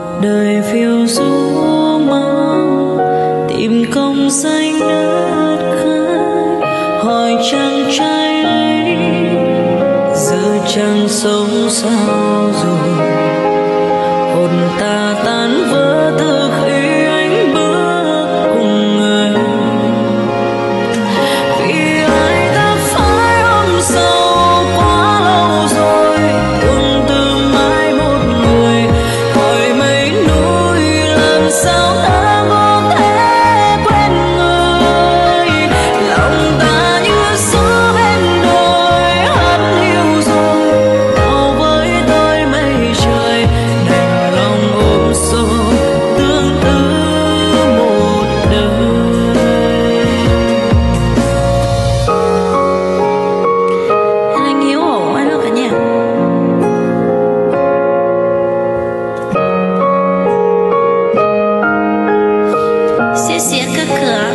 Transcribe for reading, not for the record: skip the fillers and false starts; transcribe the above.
đời phiêu du mang tìm công danh đất khách, hỏi chàng trai ấy giờ chàng sống sao rồi. Hồn ta tan vỡ từ khi anh bước cùng người, vì ai đã phải ôm sầu quá lâu rồi. Tương tư mãi một người, hỏi mấy núi làm sao ta có thể quên người. Lòng ta như gió bên đồi hát hiu rồi, đau với tôi mây trời đành lòng ôm sâu tương tư một đời. Anh Hiếu ổn anh đó cả nhà.谢谢哥哥。